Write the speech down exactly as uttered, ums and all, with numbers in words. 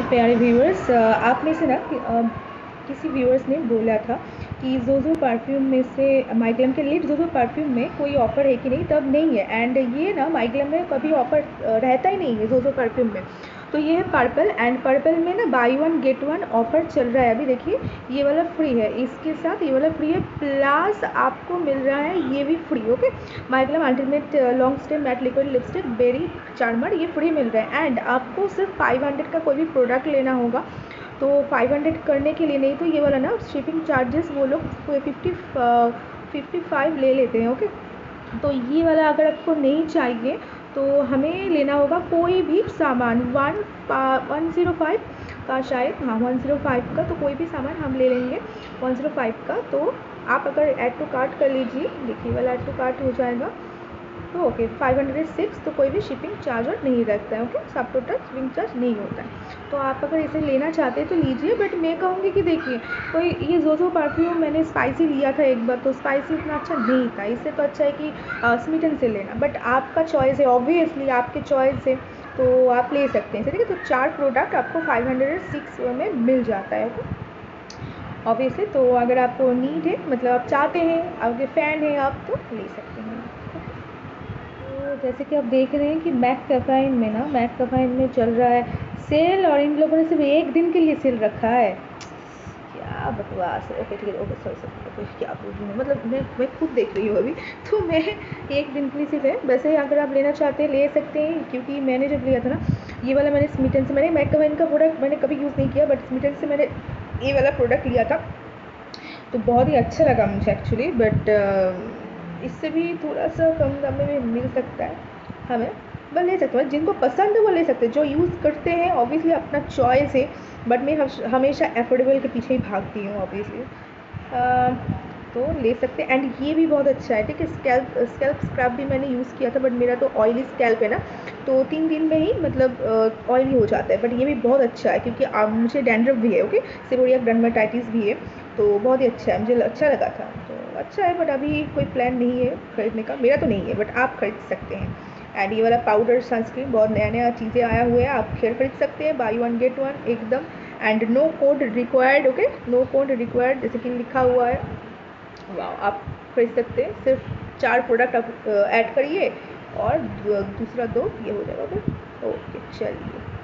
प्यारे व्यूअर्स, आप में से ना कि, अ, किसी व्यूअर्स ने बोला था कि जोजो परफ्यूम में से माइग्लम के लिए जोजो परफ्यूम में कोई ऑफ़र है कि नहीं, तब नहीं है। एंड ये ना माइग्लम में कभी ऑफ़र रहता ही नहीं है जोजो परफ्यूम में। तो ये है पर्पल, एंड पर्पल में ना buy one get one offer चल रहा है। अभी देखिए ये वाला फ्री है, इसके साथ ये वाला फ्री है, प्लस आपको मिल रहा है ये भी free. Okay, MyGlamm ultimate long stay matte liquid lipstick berry charmer ये फ्री मिल रहा है। एंड आपको सिर्फ फाइव हंड्रेड का कोई भी प्रोडक्ट लेना होगा, तो फाइव हंड्रेड करने के लिए नहीं तो ये वाला ना शिपिंग चार्जेस वो लोग फिफ्टी फिफ्टी फाइव ले लेते हैं। ओके, तो ये वाला अगर आपको नहीं चाहिए तो हमें लेना होगा कोई भी सामान वन वन ज़ीरो फाइव का, शायद हाँ वन ज़ीरो फाइव का, तो कोई भी सामान हम ले लेंगे वन ज़ीरो फाइव का। तो आप अगर ऐड टू कार्ट कर लीजिए, देखिए वाला ऐड टू कार्ट हो जाएगा तो ओके फाइव हंड्रेड सिक्स, तो कोई भी शिपिंग चार्ज और नहीं रखता है। ओके, सब टोटल शिपिंग चार्ज नहीं होता है। तो आप अगर इसे लेना चाहते हैं तो लीजिए, बट मैं कहूँगी कि देखिए कोई ये जोजो परफ्यूम मैंने स्पाइसी लिया था एक बार, तो स्पाइसी इतना अच्छा नहीं था। इससे तो अच्छा है कि स्मिटन से लेना, बट आपका चॉइस है, ऑब्वियसली आपके चॉइस है, तो आप ले सकते हैं। ठीक है, तो चार प्रोडक्ट आपको फाइव हंड्रेड सिक्स में मिल जाता है। ओके, ऑब्वियसली तो अगर आपको नीड है, मतलब आप चाहते हैं, आपके फ़ैन हैं आप, तो ले सकते हैं। तो जैसे कि आप देख रहे हैं कि मैक कैफाइन में ना मैक कैफाइन में चल रहा है सेल, और इन लोगों ने सिर्फ एक दिन के लिए सेल रखा है। क्या बकवास है। ओके ठीक है, ओके सॉरी सॉरी ओके, क्या बोल रही हूँ, मतलब मैं मैं खुद देख रही हूँ अभी, तो मैं एक दिन के लिए सिर्फ है। वैसे अगर आप लेना चाहते हैं ले सकते हैं, क्योंकि मैंने जब लिया था ना ये वाला, मैंने स्मिटन से, मैंने मैक कैफाइन का प्रोडक्ट मैंने कभी यूज़ नहीं किया, बट स्मिटन से मैंने ये वाला प्रोडक्ट लिया था तो बहुत ही अच्छा लगा मुझे एक्चुअली। बट इससे भी थोड़ा सा कम दाम में भी मिल सकता है हमें, बस ले सकते हैं, जिनको पसंद है वो ले सकते हैं, जो यूज़ करते हैं ऑब्वियसली अपना चॉइस है, बट मैं हमेशा एफोर्डेबल के पीछे ही भागती हूँ ऑब्वियसली। तो ले सकते हैं। एंड ये भी बहुत अच्छा है, ठीक है। स्कैल्प स्कैल्प स्क्रब भी मैंने यूज़ किया था, बट मेरा तो ऑयली स्कैल्प है ना, तो तीन दिन में ही मतलब ऑयली हो जाता है। बट ये भी बहुत अच्छा है क्योंकि आ, मुझे डैंड्रफ भी है, ओके, सीबोरिया डर्मेटाइटिस भी है, तो बहुत ही अच्छा है, मुझे अच्छा लगा था, तो अच्छा है। बट अभी कोई प्लान नहीं है खरीदने का, मेरा तो नहीं है, बट आप खरीद सकते हैं। एंड ये वाला पाउडर सनस्क्रीन बहुत नया नया चीज़ें आया हुआ है, आप फिर खरीद सकते हैं, बाई वन गेट वन एकदम। And no code required, okay, no code required जैसे कि लिखा हुआ है, वाह, आप खरीद सकते हैं। सिर्फ चार प्रोडक्ट आप ऐड करिए और दूसरा दो ये हो जाएगा। ओके ओके, चलिए।